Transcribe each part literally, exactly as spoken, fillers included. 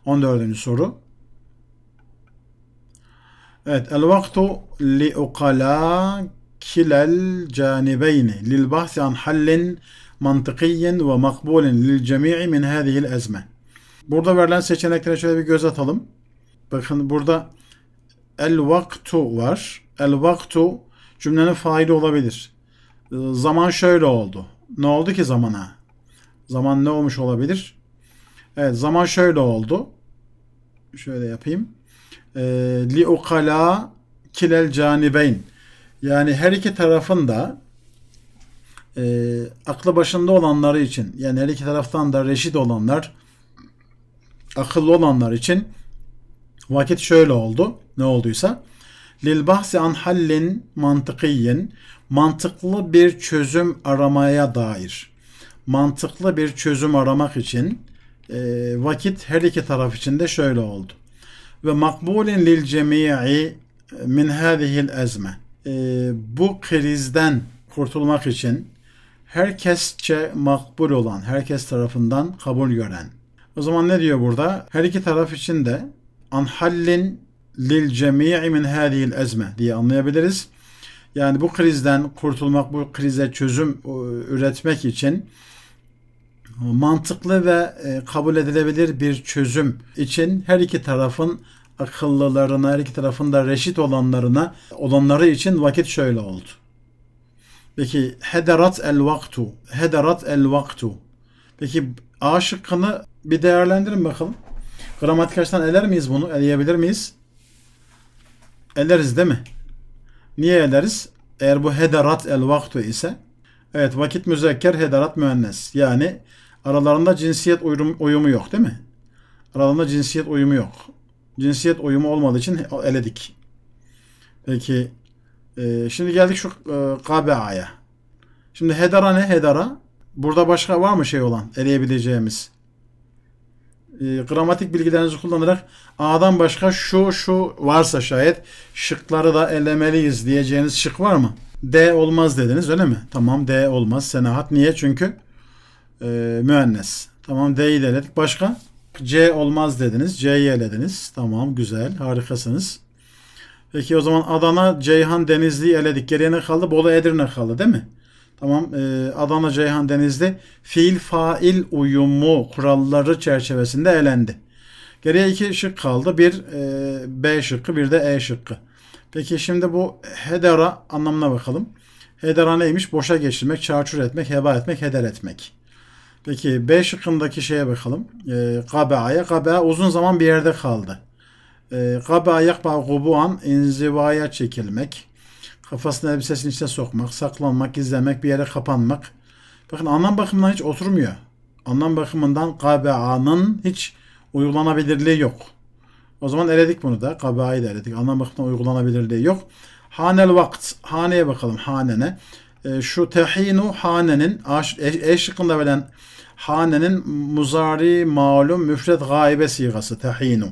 on dördüncü soru. Evet. El vaktu li ukala kilel canibeyni lil bahsi an hallin mantıkiyyin ve makbulin lil cemi'i min hâzihil ezme. Burada verilen seçeneklere şöyle bir göz atalım. Bakın burada el vaktu var. El vaktu cümlenin faili olabilir. Zaman şöyle oldu. Ne oldu ki zamana? Zaman ne olmuş olabilir? Evet, zaman şöyle oldu. Şöyle yapayım. Li ukala kilel canibeyn. Yani her iki tarafın da e, aklı başında olanları için, yani her iki taraftan da reşit olanlar, akıllı olanlar için vakit şöyle oldu. Ne olduysa. Lil bahsi an hallin mantıkiyyin. Mantıklı bir çözüm aramaya dair. Mantıklı bir çözüm aramak için e, vakit her iki taraf için de şöyle oldu. Ve makbulin lil cemi'i min hâzihil ezme. E, bu krizden kurtulmak için herkesçe makbul olan, herkes tarafından kabul gören. O zaman ne diyor burada? Her iki taraf için de an hallin lil cemi'i min hâzihil ezme diye anlayabiliriz. Yani bu krizden kurtulmak, bu krize çözüm üretmek için mantıklı ve kabul edilebilir bir çözüm için her iki tarafın akıllılarına, her iki tarafın da reşit olanlarına, olanları için vakit şöyle oldu. Peki hederat el vaktu. Hederat el vaktu. Peki A şıkkını bir değerlendirin bakalım. Gramatik açıdan eler miyiz bunu? Eleyebilir miyiz? Eleriz değil mi? Niye eleriz? Eğer bu hederat el vaktu ise, evet, vakit müzekker, hederat müennes. Yani aralarında cinsiyet uyumu, uyumu yok değil mi? Aralarında cinsiyet uyumu yok. Cinsiyet uyumu olmadığı için eledik. Peki e, şimdi geldik şu e, K B A'ya. Şimdi hedera ne? Hedera. Burada başka var mı şey olan eleyebileceğimiz? E, gramatik bilgilerinizi kullanarak A'dan başka şu şu varsa şayet şıkları da elemeliyiz diyeceğiniz şık var mı? D olmaz dediniz öyle mi? Tamam, D olmaz. Senahat. Niye? Çünkü e, müennes. Tamam, D'yi de eledik. Başka? C olmaz dediniz. C'yi elediniz. Tamam, güzel. Harikasınız. Peki o zaman Adana, Ceyhan, Denizli'yi eledik. Geriye ne kaldı? Bolu, Edirne kaldı değil mi? Tamam. E, Adana, Ceyhan, Denizli fiil fail uyumu kuralları çerçevesinde elendi. Geriye iki şık kaldı. Bir e, B şıkkı, bir de E şıkkı. Peki şimdi bu hedera anlamına bakalım. Hedera neymiş? Boşa geçirmek, çarçur etmek, heba etmek, heder etmek. Peki B şıkkındaki şeye bakalım. E, Kabe'aya. Kabe uzun zaman bir yerde kaldı. E, Kabe'a yakba gubuan, inzivaya çekilmek. Kafasını elbisesinin içine sokmak, saklanmak, gizlemek, bir yere kapanmak. Bakın anlam bakımından hiç oturmuyor. Anlam bakımından Kabe'a'nın hiç uygulanabilirliği yok. O zaman eledik bunu da. Kabe'a'yı da eledik. Anlam bakımından uygulanabilirliği yok. Hanel vakt. Haneye bakalım. Hanene. E, şu tehinu hanenin E, e şıkkında verilen hanenin muzari malum müfret gaibe sigası. Tehinu.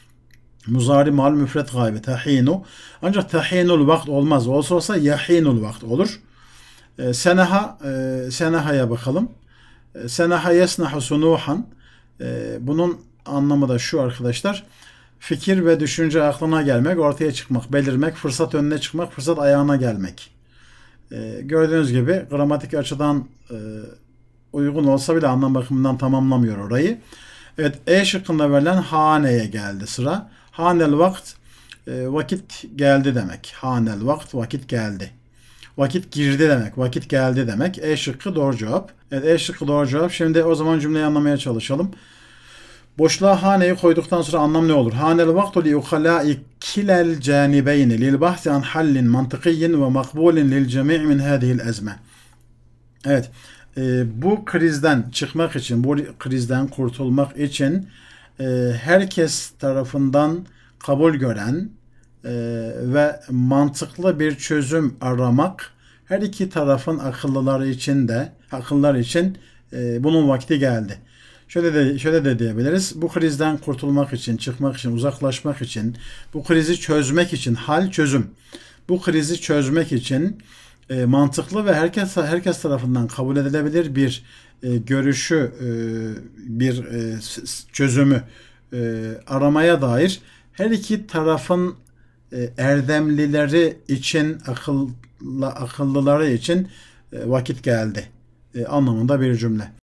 Muzari malum müfret gaibe. Tehinu. Ancak tehinul vakt olmaz. Olsa olsa yahinul vakt olur. E, senaha. E, senahaya bakalım. E, senaha yesnahu sunuhan. E, bunun anlamı da şu arkadaşlar. Fikir ve düşünce aklına gelmek, ortaya çıkmak, belirmek, fırsat önüne çıkmak, fırsat ayağına gelmek. Ee, gördüğünüz gibi gramatik açıdan e, uygun olsa bile anlam bakımından tamamlamıyor orayı. Evet, E şıkkında verilen haneye geldi sıra. Hanel vakt e, vakit geldi demek. Hanel vakt vakit geldi. Vakit girdi demek. Vakit geldi demek. E şıkkı doğru cevap. Evet, E şıkkı doğru cevap. Şimdi o zaman cümleyi anlamaya çalışalım. Boşluğa haneyi koyduktan sonra anlam ne olur? Hanel vaktu li ukhalâi kilel canibeyni lil bahsi an hallin mantıkiyyin ve makbulin lil cemi' min hâzihil ezme. Evet. E, bu krizden çıkmak için, bu krizden kurtulmak için e, herkes tarafından kabul gören e, ve mantıklı bir çözüm aramak her iki tarafın akıllıları için de akıllar için e, bunun vakti geldi. Şöyle de, şöyle de diyebiliriz. Bu krizden kurtulmak için, çıkmak için, uzaklaşmak için, bu krizi çözmek için, hal çözüm. Bu krizi çözmek için e, mantıklı ve herkes herkes tarafından kabul edilebilir bir e, görüşü, e, bir e, çözümü e, aramaya dair her iki tarafın e, erdemlileri için, akıllı, akıllıları için e, vakit geldi e, anlamında bir cümle.